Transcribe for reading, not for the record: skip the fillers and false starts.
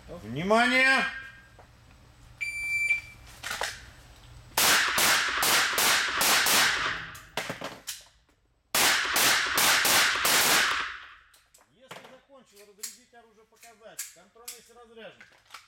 Внимание! Если закончил, разрядить оружие, показать. Контрольный, если разряжен.